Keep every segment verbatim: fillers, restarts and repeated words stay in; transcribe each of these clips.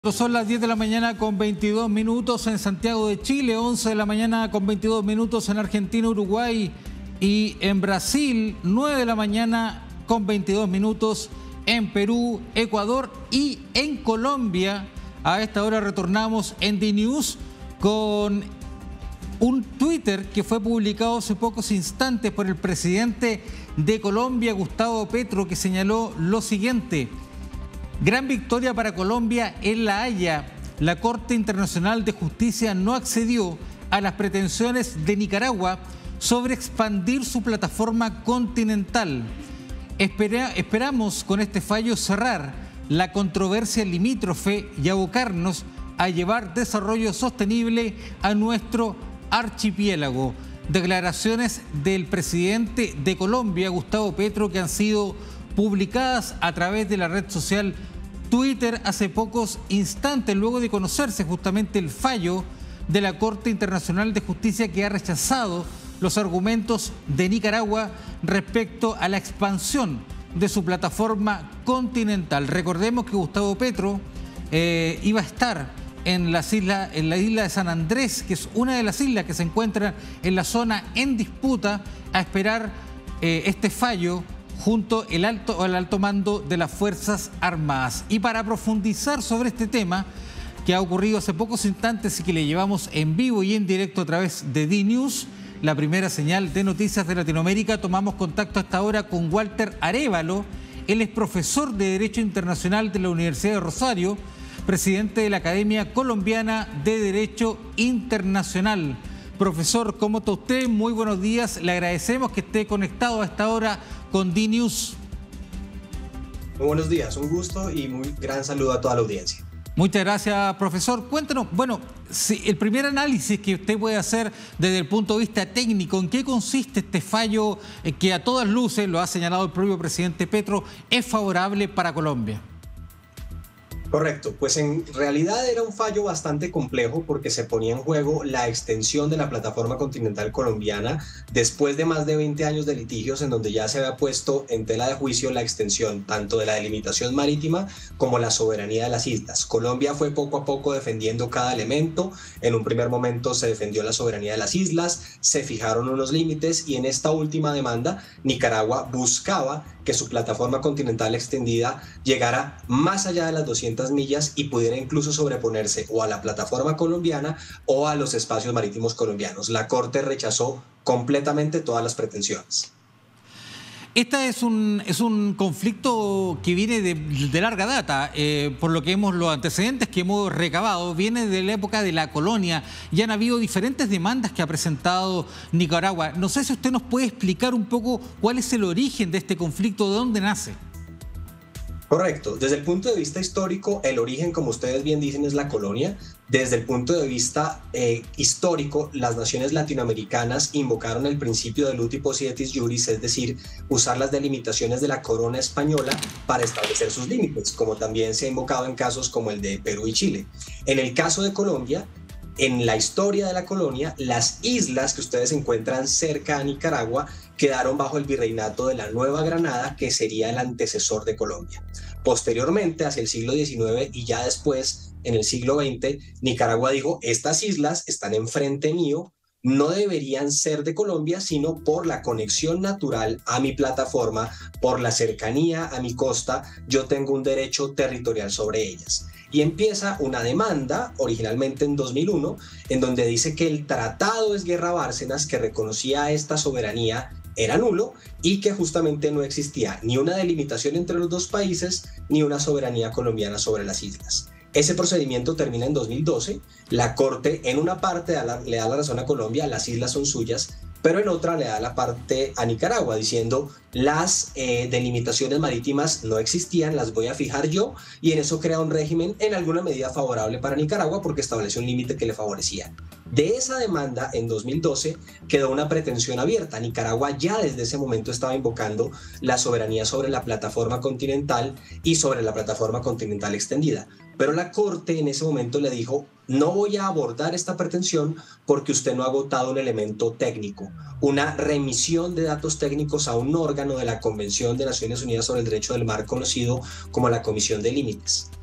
Son las diez de la mañana con veintidós minutos en Santiago de Chile, once de la mañana con veintidós minutos en Argentina, Uruguay y en Brasil, nueve de la mañana con veintidós minutos en Perú, Ecuador y en Colombia. A esta hora retornamos en DNews con un Twitter que fue publicado hace pocos instantes por el presidente de Colombia, Gustavo Petro, que señaló lo siguiente: gran victoria para Colombia en La Haya. La Corte Internacional de Justicia no accedió a las pretensiones de Nicaragua sobre expandir su plataforma continental. Espera, esperamos con este fallo cerrar la controversia limítrofe y abocarnos a llevar desarrollo sostenible a nuestro archipiélago. Declaraciones del presidente de Colombia, Gustavo Petro, que han sido publicadas a través de la red social Twitter hace pocos instantes, luego de conocerse justamente el fallo de la Corte Internacional de Justicia, que ha rechazado los argumentos de Nicaragua respecto a la expansión de su plataforma continental. Recordemos que Gustavo Petro eh, iba a estar en, las islas, en la isla de San Andrés, que es una de las islas que se encuentran en la zona en disputa, a esperar eh, este fallo junto al alto, al alto mando de las Fuerzas Armadas. Y para profundizar sobre este tema que ha ocurrido hace pocos instantes y que le llevamos en vivo y en directo a través de DNews, la primera señal de noticias de Latinoamérica, tomamos contacto hasta ahora con Walter Arévalo. Él es profesor de Derecho Internacional de la Universidad de Rosario, presidente de la Academia Colombiana de Derecho Internacional. Profesor, ¿cómo está usted? Muy buenos días. Le agradecemos que esté conectado a esta hora con DNews. Muy buenos días, un gusto y muy gran saludo a toda la audiencia. Muchas gracias, profesor. Cuéntanos, bueno, si el primer análisis que usted puede hacer desde el punto de vista técnico, ¿en qué consiste este fallo eh, que a todas luces, lo ha señalado el propio presidente Petro, es favorable para Colombia? Correcto, pues en realidad era un fallo bastante complejo porque se ponía en juego la extensión de la plataforma continental colombiana después de más de veinte años de litigios, en donde ya se había puesto en tela de juicio la extensión tanto de la delimitación marítima como la soberanía de las islas. Colombia fue poco a poco defendiendo cada elemento. En un primer momento se defendió la soberanía de las islas, se fijaron unos límites y en esta última demanda Nicaragua buscaba que su plataforma continental extendida llegara más allá de las doscientas millas y pudiera incluso sobreponerse o a la plataforma colombiana o a los espacios marítimos colombianos. La Corte rechazó completamente todas las pretensiones. Este es un, es un conflicto que viene de, de larga data, eh, por lo que hemos, los antecedentes que hemos recabado, viene de la época de la colonia y han habido diferentes demandas que ha presentado Nicaragua. No sé si usted nos puede explicar un poco cuál es el origen de este conflicto, de dónde nace. Correcto. Desde el punto de vista histórico, el origen, como ustedes bien dicen, es la colonia. Desde el punto de vista eh, histórico, las naciones latinoamericanas invocaron el principio del uti possidetis juris, es decir, usar las delimitaciones de la corona española para establecer sus límites, como también se ha invocado en casos como el de Perú y Chile. En el caso de Colombia, en la historia de la colonia, las islas que ustedes encuentran cerca a Nicaragua quedaron bajo el virreinato de la Nueva Granada, que sería el antecesor de Colombia. Posteriormente, hacia el siglo diecinueve y ya después, en el siglo veinte, Nicaragua dijo: estas islas están enfrente mío, no deberían ser de Colombia, sino por la conexión natural a mi plataforma, por la cercanía a mi costa, yo tengo un derecho territorial sobre ellas. Y empieza una demanda, originalmente en dos mil uno, en donde dice que el Tratado de Guerra Bárcenas, que reconocía esta soberanía, era nulo y que justamente no existía ni una delimitación entre los dos países ni una soberanía colombiana sobre las islas. Ese procedimiento termina en dos mil doce. La Corte en una parte le da la razón a Colombia, las islas son suyas, pero en otra le da la parte a Nicaragua, diciendo las eh, delimitaciones marítimas no existían, las voy a fijar yo, y en eso crea un régimen en alguna medida favorable para Nicaragua porque establece un límite que le favorecía. De esa demanda, en dos mil doce, quedó una pretensión abierta. Nicaragua ya desde ese momento estaba invocando la soberanía sobre la plataforma continental y sobre la plataforma continental extendida. Pero la Corte en ese momento le dijo: no voy a abordar esta pretensión porque usted no ha agotado un elemento técnico, una remisión de datos técnicos a un órgano de la Convención de Naciones Unidas sobre el Derecho del Mar, conocido como la Comisión de Límites.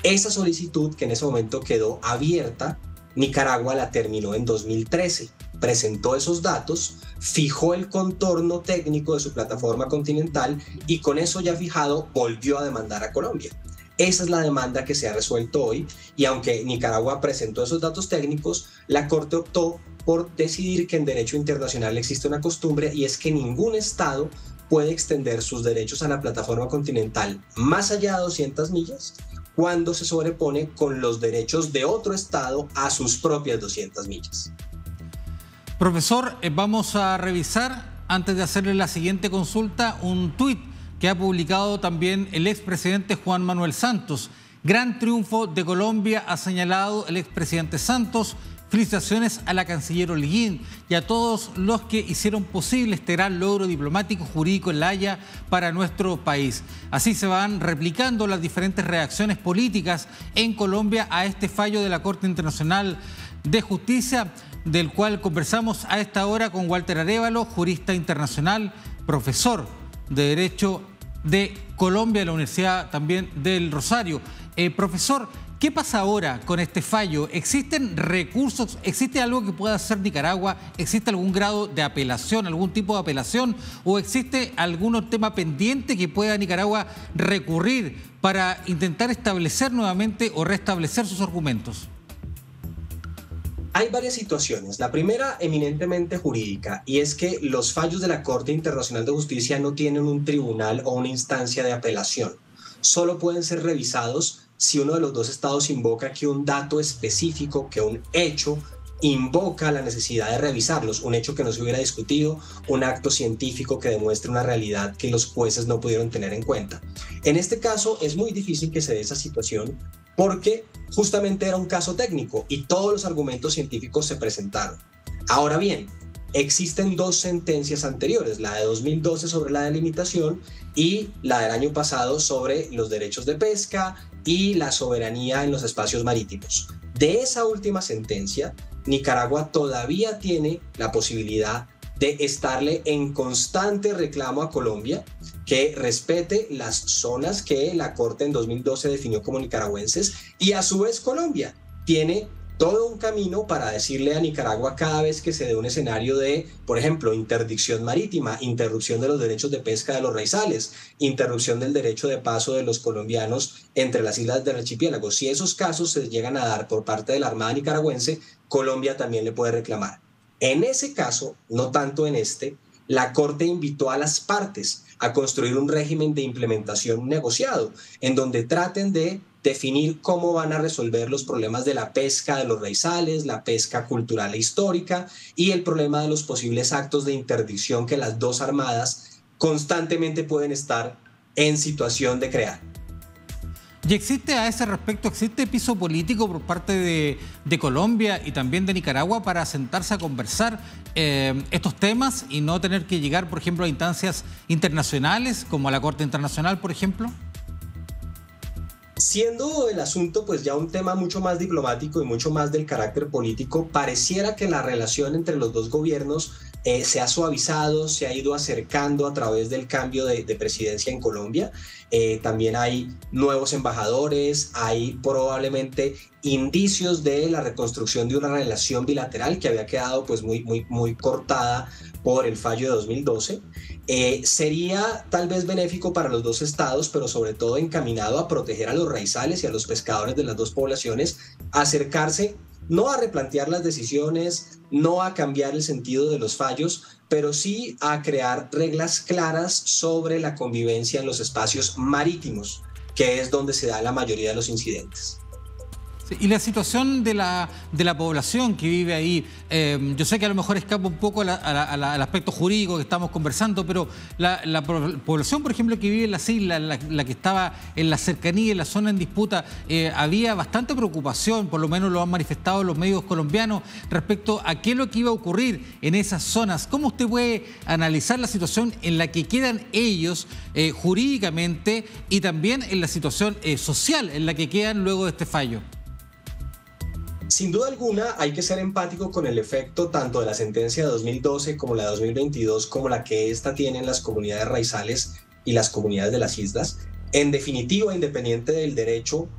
Esa solicitud, que en ese momento quedó abierta, Nicaragua la terminó en dos mil trece, presentó esos datos, fijó el contorno técnico de su plataforma continental y con eso ya fijado volvió a demandar a Colombia. Esa es la demanda que se ha resuelto hoy y aunque Nicaragua presentó esos datos técnicos, la Corte optó por decidir que en derecho internacional existe una costumbre y es que ningún Estado puede extender sus derechos a la plataforma continental más allá de doscientas millas cuando se sobrepone con los derechos de otro Estado a sus propias doscientas millas. Profesor, eh, vamos a revisar, antes de hacerle la siguiente consulta, un tuit que ha publicado también el expresidente Juan Manuel Santos. Gran triunfo de Colombia, ha señalado el expresidente Santos. Felicitaciones a la canciller Holguín y a todos los que hicieron posible este gran logro diplomático jurídico en La Haya para nuestro país. Así se van replicando las diferentes reacciones políticas en Colombia a este fallo de la Corte Internacional de Justicia, del cual conversamos a esta hora con Walter Arévalo, jurista internacional, profesor de Derecho de Colombia de la Universidad también del Rosario. Eh, profesor, ¿qué pasa ahora con este fallo? ¿Existen recursos? ¿Existe algo que pueda hacer Nicaragua? ¿Existe algún grado de apelación, algún tipo de apelación? ¿O existe algún tema pendiente que pueda Nicaragua recurrir para intentar establecer nuevamente o restablecer sus argumentos? Hay varias situaciones. La primera, eminentemente jurídica, y es que los fallos de la Corte Internacional de Justicia no tienen un tribunal o una instancia de apelación. Solo pueden ser revisados si uno de los dos estados invoca que un dato específico, que un hecho invoca la necesidad de revisarlos, un hecho que no se hubiera discutido, un acto científico que demuestre una realidad que los jueces no pudieron tener en cuenta. En este caso es muy difícil que se dé esa situación porque justamente era un caso técnico y todos los argumentos científicos se presentaron. Ahora bien, existen dos sentencias anteriores, la de dos mil doce sobre la delimitación y la del año pasado sobre los derechos de pesca y la soberanía en los espacios marítimos. De esa última sentencia, Nicaragua todavía tiene la posibilidad de estarle en constante reclamo a Colombia que respete las zonas que la Corte en dos mil doce definió como nicaragüenses y a su vez Colombia tiene todo un camino para decirle a Nicaragua cada vez que se dé un escenario de, por ejemplo, interdicción marítima, interrupción de los derechos de pesca de los raizales, interrupción del derecho de paso de los colombianos entre las islas del archipiélago. Si esos casos se llegan a dar por parte de la Armada nicaragüense, Colombia también le puede reclamar. En ese caso, no tanto en este, la Corte invitó a las partes a construir un régimen de implementación negociado, en donde traten de definir cómo van a resolver los problemas de la pesca de los raizales, la pesca cultural e histórica y el problema de los posibles actos de interdicción que las dos armadas constantemente pueden estar en situación de crear. ¿Y existe a ese respecto, existe piso político por parte de, de Colombia y también de Nicaragua para sentarse a conversar eh, estos temas y no tener que llegar, por ejemplo, a instancias internacionales como a la Corte Internacional, por ejemplo? Siendo el asunto pues ya un tema mucho más diplomático y mucho más del carácter político, pareciera que la relación entre los dos gobiernos eh, se ha suavizado, se ha ido acercando a través del cambio de, de presidencia en Colombia. Eh, también hay nuevos embajadores, hay probablemente indicios de la reconstrucción de una relación bilateral que había quedado pues muy, muy, muy cortada por el fallo de dos mil doce. Eh, sería tal vez benéfico para los dos estados, pero sobre todo encaminado a proteger a los raizales y a los pescadores de las dos poblaciones, acercarse no a replantear las decisiones, no a cambiar el sentido de los fallos, pero sí a crear reglas claras sobre la convivencia en los espacios marítimos, que es donde se da la mayoría de los incidentes. Sí, y la situación de la, de la población que vive ahí, eh, yo sé que a lo mejor escapa un poco a la, a la, a la, al aspecto jurídico que estamos conversando, pero la, la población, por ejemplo, que vive en las islas, la, la que estaba en la cercanía, en la zona en disputa, eh, había bastante preocupación, por lo menos lo han manifestado los medios colombianos, respecto a qué es lo que iba a ocurrir en esas zonas. ¿Cómo usted puede analizar la situación en la que quedan ellos eh, jurídicamente y también en la situación eh, social en la que quedan luego de este fallo? Sin duda alguna hay que ser empático con el efecto tanto de la sentencia de dos mil doce como la de dos mil veintidós, como la que esta tiene en las comunidades raizales y las comunidades de las islas. En definitiva, independiente del derecho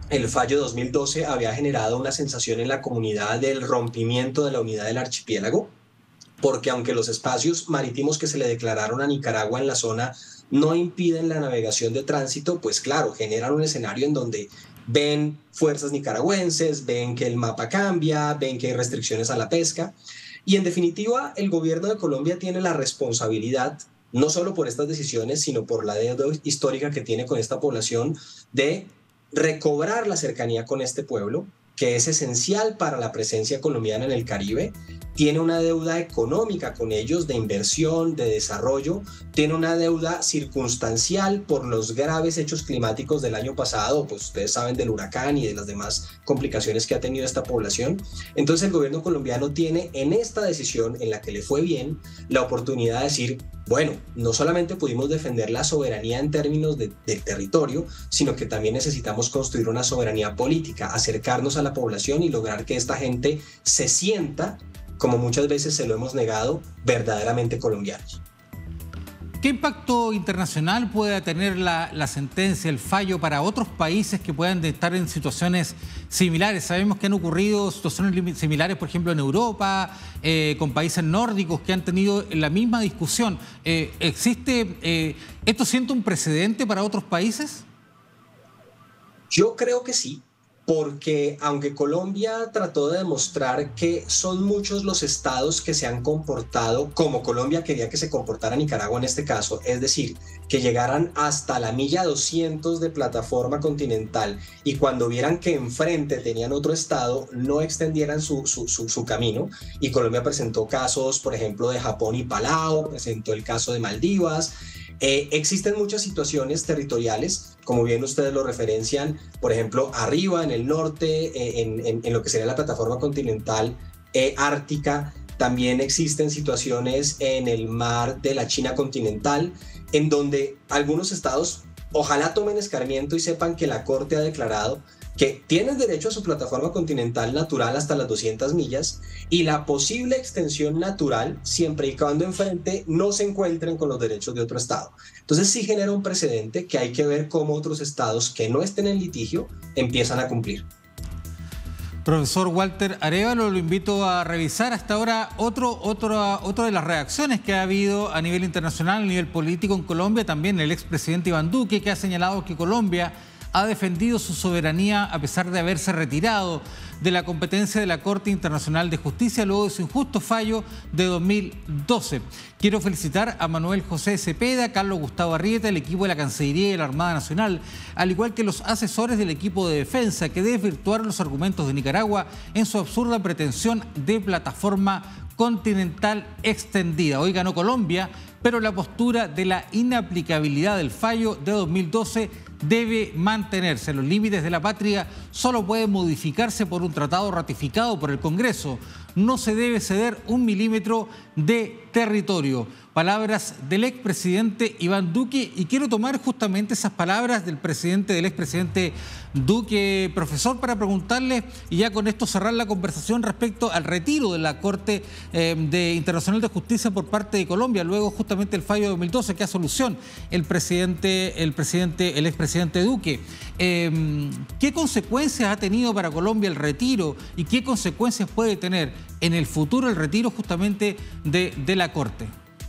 el fallo de dos mil doce había generado una sensación en la comunidad del rompimiento de la unidad del archipiélago, porque aunque los espacios marítimos que se le declararon a Nicaragua en la zona no impiden la navegación de tránsito, pues claro, generan un escenario en donde ven fuerzas nicaragüenses, ven que el mapa cambia, ven que hay restricciones a la pesca. Y en definitiva, el gobierno de Colombia tiene la responsabilidad, no solo por estas decisiones, sino por la deuda histórica que tiene con esta población, de recobrar la cercanía con este pueblo, que es esencial para la presencia colombiana en el Caribe. Tiene una deuda económica con ellos de inversión, de desarrollo, tiene una deuda circunstancial por los graves hechos climáticos del año pasado, pues ustedes saben del huracán y de las demás complicaciones que ha tenido esta población. Entonces el gobierno colombiano tiene en esta decisión, en la que le fue bien, la oportunidad de decir, bueno, no solamente pudimos defender la soberanía en términos de, del territorio, sino que también necesitamos construir una soberanía política, acercarnos a la población y lograr que esta gente se sienta, como muchas veces se lo hemos negado, verdaderamente colombianos. ¿Qué impacto internacional puede tener la, la sentencia, el fallo para otros países que puedan estar en situaciones similares? Sabemos que han ocurrido situaciones similares, por ejemplo, en Europa, eh, con países nórdicos que han tenido la misma discusión. Eh, ¿Existe, eh, esto siente un precedente para otros países? Yo creo que sí. Porque aunque Colombia trató de demostrar que son muchos los estados que se han comportado como Colombia quería que se comportara Nicaragua en este caso, es decir, que llegaran hasta la milla doscientos de plataforma continental y cuando vieran que enfrente tenían otro estado, no extendieran su, su, su, su camino. Y Colombia presentó casos, por ejemplo, de Japón y Palau, presentó el caso de Maldivas. Eh, existen muchas situaciones territoriales, como bien ustedes lo referencian, por ejemplo, arriba en el norte, eh, en, en, en lo que sería la plataforma continental eh, ártica, también existen situaciones en el mar de la China continental, en donde algunos estados ojalá tomen escarmiento y sepan que la Corte ha declarado que tienen derecho a su plataforma continental natural hasta las doscientas millas y la posible extensión natural siempre y cuando enfrente no se encuentren con los derechos de otro estado. Entonces sí genera un precedente que hay que ver cómo otros estados que no estén en litigio empiezan a cumplir. Profesor Walter Arévalo, lo invito a revisar hasta ahora otro, otro, otro de las reacciones que ha habido a nivel internacional, a nivel político en Colombia, también el expresidente Iván Duque, que ha señalado que Colombia ha defendido su soberanía a pesar de haberse retirado de la competencia de la Corte Internacional de Justicia luego de su injusto fallo de dos mil doce. Quiero felicitar a Manuel José Cepeda, Carlos Gustavo Arrieta, el equipo de la Cancillería y de la Armada Nacional, al igual que los asesores del equipo de defensa que desvirtuaron los argumentos de Nicaragua en su absurda pretensión de plataforma continental extendida. Hoy ganó Colombia, pero la postura de la inaplicabilidad del fallo de dos mil doce debe mantenerse. Los límites de la patria solo pueden modificarse por un tratado ratificado por el Congreso. No se debe ceder un milímetro de territorio. Palabras del expresidente Iván Duque, y quiero tomar justamente esas palabras del presidente, del expresidente Duque, profesor, para preguntarle, y ya con esto cerrar la conversación respecto al retiro de la Corte eh, de Internacional de Justicia por parte de Colombia, luego justamente el fallo de dos mil doce, que a solución el presidente, el presidente, el expresidente Duque. Eh, ¿Qué consecuencias ha tenido para Colombia el retiro y qué consecuencias puede tener en el futuro el retiro justamente de, de la Corte?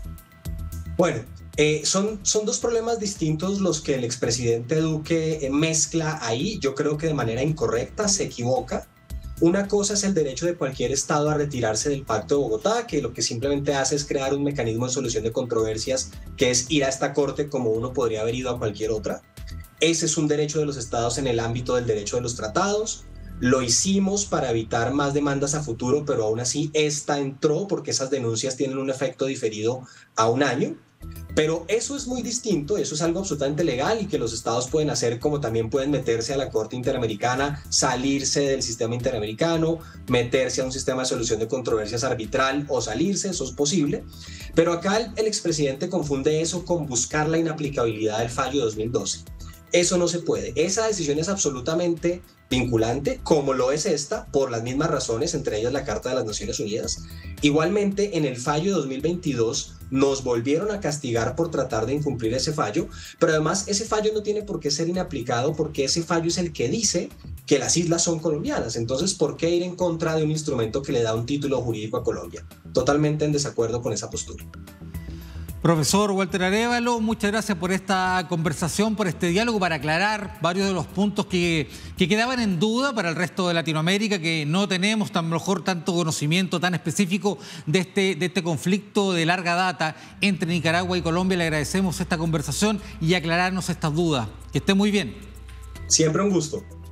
Bueno, eh, son, son dos problemas distintos los que el expresidente Duque eh, mezcla ahí. Yo creo que de manera incorrecta, se equivoca. Una cosa es el derecho de cualquier estado a retirarse del Pacto de Bogotá, que lo que simplemente hace es crear un mecanismo de solución de controversias, que es ir a esta corte como uno podría haber ido a cualquier otra. Ese es un derecho de los estados en el ámbito del derecho de los tratados. Lo hicimos para evitar más demandas a futuro, pero aún así esta entró porque esas denuncias tienen un efecto diferido a un año. Pero eso es muy distinto, eso es algo absolutamente legal y que los estados pueden hacer, como también pueden meterse a la Corte Interamericana, salirse del sistema interamericano, meterse a un sistema de solución de controversias arbitral o salirse, eso es posible. Pero acá el, el expresidente confunde eso con buscar la inaplicabilidad del fallo de dos mil doce. Eso no se puede. Esa decisión es absolutamente vinculante, como lo es esta, por las mismas razones, entre ellas la Carta de las Naciones Unidas. Igualmente, en el fallo de dos mil veintidós nos volvieron a castigar por tratar de incumplir ese fallo, pero además ese fallo no tiene por qué ser inaplicado porque ese fallo es el que dice que las islas son colombianas. Entonces, ¿por qué ir en contra de un instrumento que le da un título jurídico a Colombia? Totalmente en desacuerdo con esa postura. Profesor Walter Arévalo, muchas gracias por esta conversación, por este diálogo, para aclarar varios de los puntos que, que quedaban en duda para el resto de Latinoamérica, que no tenemos tan mejor tanto conocimiento tan específico de este, de este conflicto de larga data entre Nicaragua y Colombia. Le agradecemos esta conversación y aclararnos estas dudas. Que esté muy bien. Siempre un gusto.